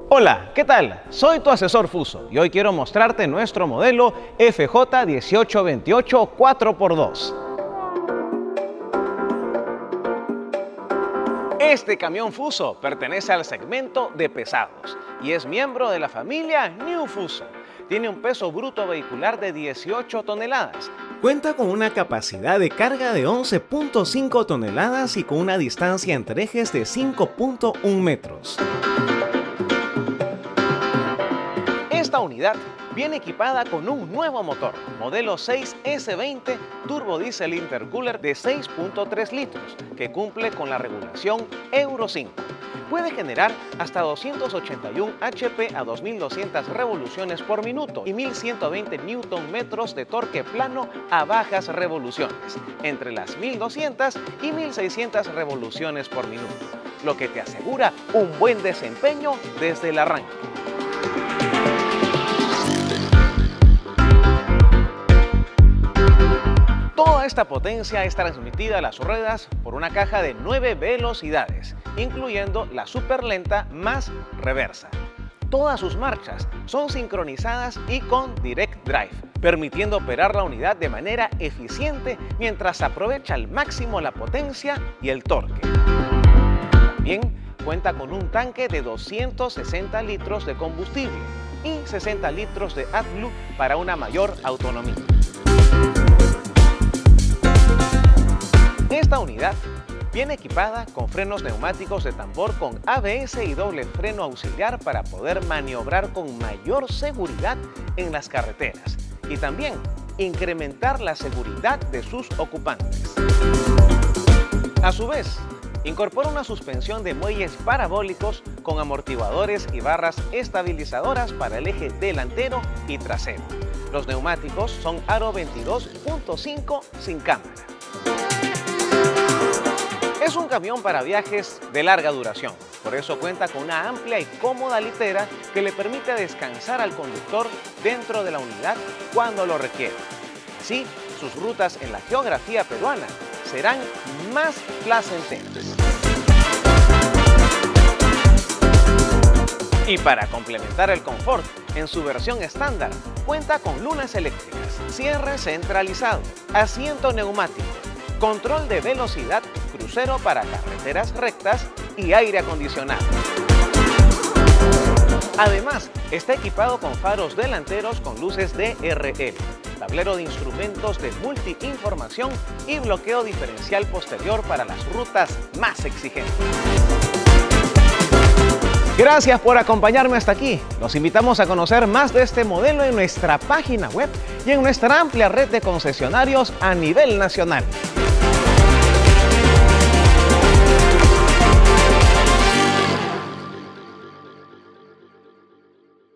Hola, ¿qué tal? Soy tu asesor Fuso y hoy quiero mostrarte nuestro modelo FJ 1828 4x2. Este camión Fuso pertenece al segmento de pesados y es miembro de la familia New Fuso. Tiene un peso bruto vehicular de 18 toneladas. Cuenta con una capacidad de carga de 11.5 toneladas y con una distancia entre ejes de 5.1 metros. Esta unidad viene equipada con un nuevo motor, modelo 6S20 Turbo Diesel Intercooler de 6.3 litros, que cumple con la regulación Euro 5. Puede generar hasta 281 HP a 2200 revoluciones por minuto y 1120 Nm de torque plano a bajas revoluciones, entre las 1200 y 1600 revoluciones por minuto, lo que te asegura un buen desempeño desde el arranque. Toda esta potencia es transmitida a las ruedas por una caja de 9 velocidades, incluyendo la superlenta más reversa. Todas sus marchas son sincronizadas y con Direct Drive, permitiendo operar la unidad de manera eficiente mientras aprovecha al máximo la potencia y el torque. También cuenta con un tanque de 260 litros de combustible y 60 litros de AdBlue para una mayor autonomía. Esta unidad viene equipada con frenos neumáticos de tambor con ABS y doble freno auxiliar para poder maniobrar con mayor seguridad en las carreteras y también incrementar la seguridad de sus ocupantes. A su vez, incorpora una suspensión de muelles parabólicos con amortiguadores y barras estabilizadoras para el eje delantero y trasero. Los neumáticos son aro 22.5 sin cámara. Es un camión para viajes de larga duración, por eso cuenta con una amplia y cómoda litera que le permite descansar al conductor dentro de la unidad cuando lo requiere. Así, sus rutas en la geografía peruana serán más placenteras. Y para complementar el confort, en su versión estándar, cuenta con lunas eléctricas, cierre centralizado, asiento neumático, control de velocidad crucero para carreteras rectas y aire acondicionado. Además, está equipado con faros delanteros con luces DRL, tablero de instrumentos de multi-información y bloqueo diferencial posterior para las rutas más exigentes. Gracias por acompañarme hasta aquí. Los invitamos a conocer más de este modelo en nuestra página web y en nuestra amplia red de concesionarios a nivel nacional.